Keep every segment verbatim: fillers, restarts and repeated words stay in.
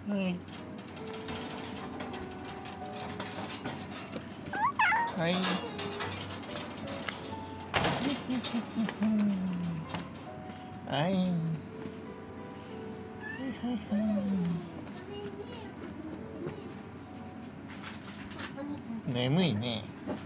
はい。はい。はいはいはい。眠いね。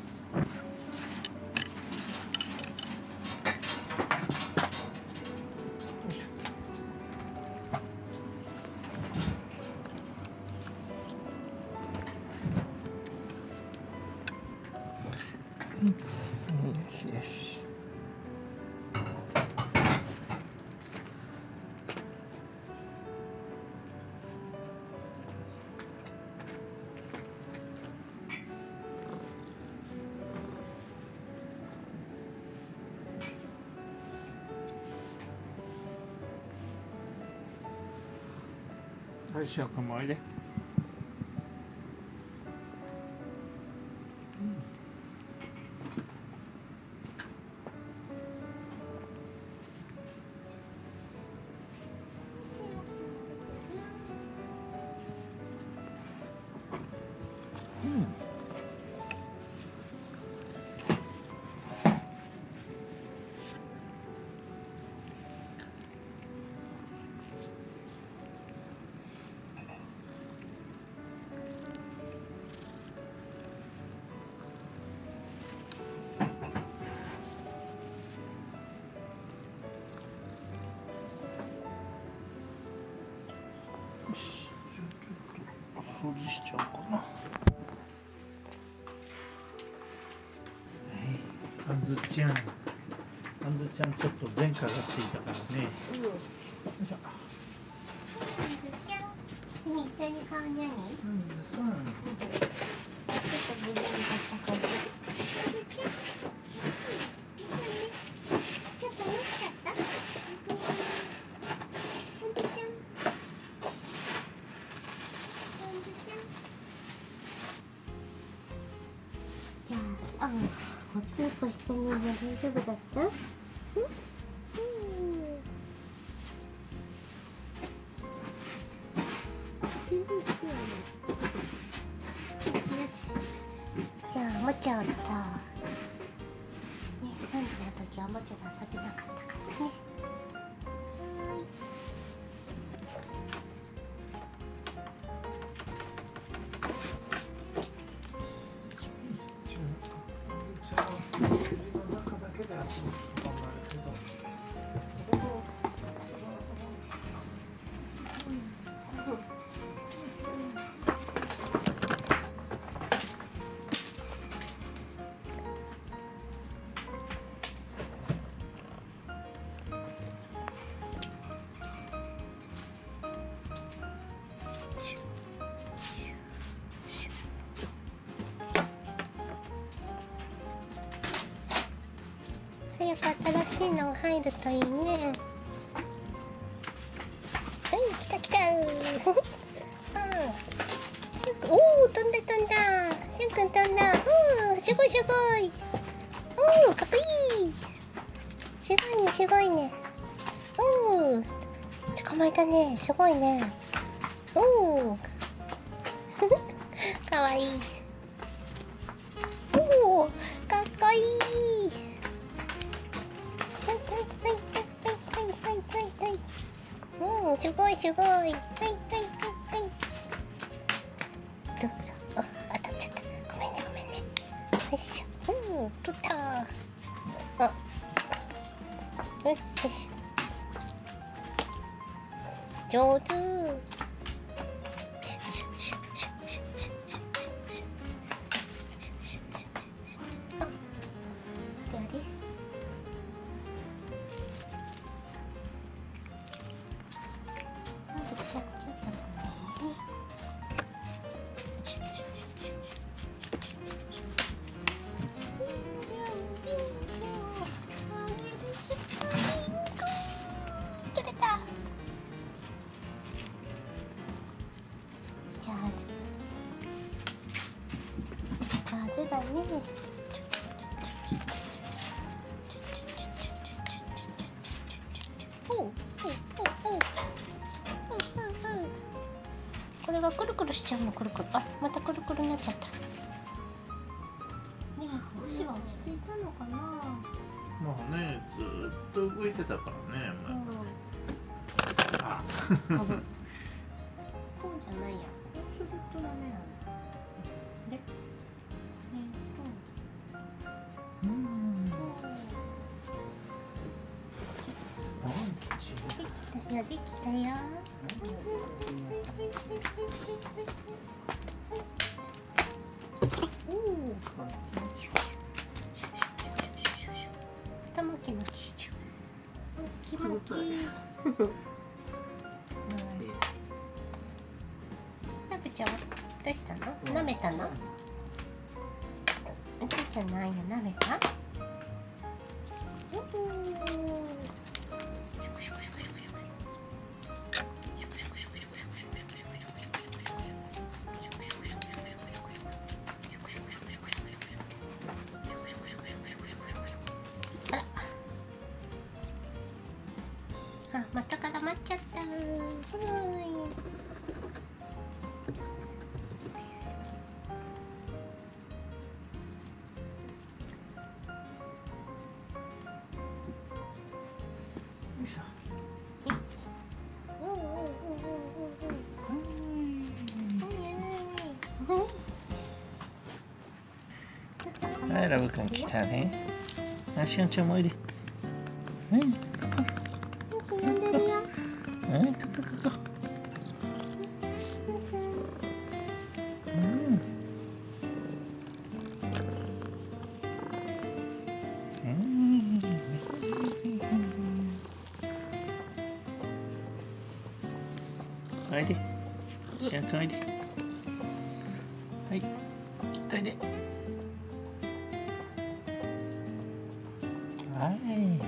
よしよし。はい、しようかもおいで。うん。よし、じゃあちょっと掃除しちゃおうかな。はい、あんずちゃん、あんずちゃんちょっと前科がついたからね。うん。よいしょ。 左顔何？うん、 そうなの。 ちょっとブルーにした感じ。ちょっと無しちゃった？じゃあ、あ、おつんこしてみるの大丈夫だった？うん？じゃあおもちゃを出そう。ね、さんじの時はおもちゃで遊べなかったからね。はーい。早く新しいのが入るといいね。はい、来た来たー。おお、飛んだ飛んだ。しゅんくん飛んだ。うん、すごいすごい。おお、かっこいい。すごいね、すごいね。おお、捕まえたね。すごいね。おお。かわいい。おお、かっこいい。うん、すごいすごい。はいはいはいはい。どうぞ。あ、当たっちゃった。ごめんねごめんね。よいしょ。うん、取った。あ、よしよし。上手。あ、やり。上手だね。おうおうおうおう。 がくるくるしちゃうの。くるくる、あ、またくるくるになっちゃった。でも少しは落ち着いたのかな。 まあね、ずーっと動いてたからね、前。 うん、 あこうじゃないや。こうするとダメなの。で、えー、とうん。 できたよ、できたよ。おお。頭キモキしちゃう。キモキ。ナブちゃん、どうしたの？舐めたの？おじいちゃんの愛を舐めた？おお。あ、また絡まっちゃった。はい。 はい、ラブくん来たね。あ、しおんちゃんもおいで。うん、ここ。 呼んでるよ。 うん、ここここ。うん。うん。おいで。しおんくんおいで。はい。おいで。はい。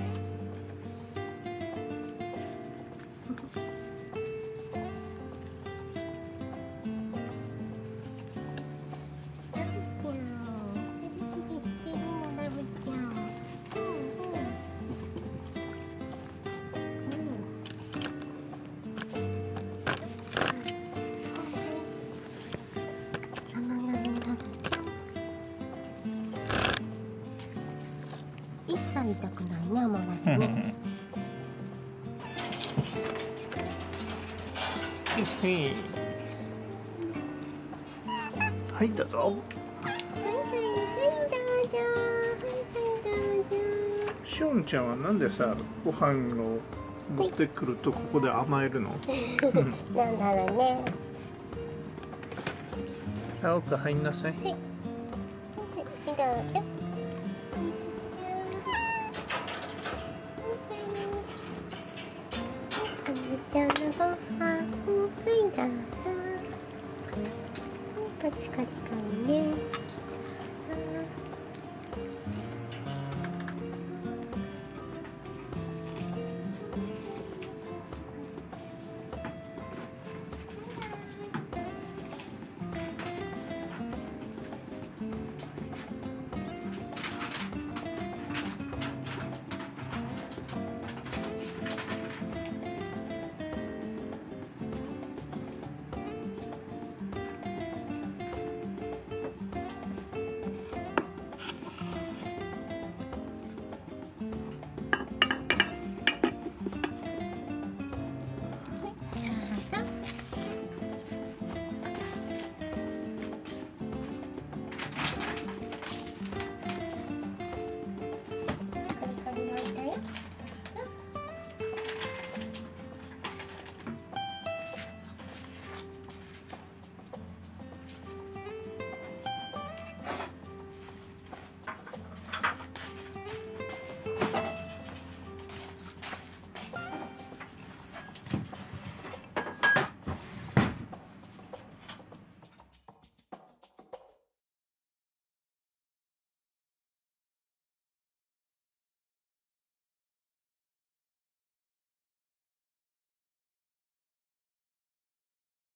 一切痛くないな、まだね。 はい、どうぞ。 はいはいはい、どうぞ。はいはいどうぞ。 しおんちゃんはなんでさ、ご飯を持ってくるとここで甘えるの？ なんだろうね。 あ、奥入んなさい。 はい。はい、どうぞ。ちゃんのご飯、はいどうぞ。カチカチ。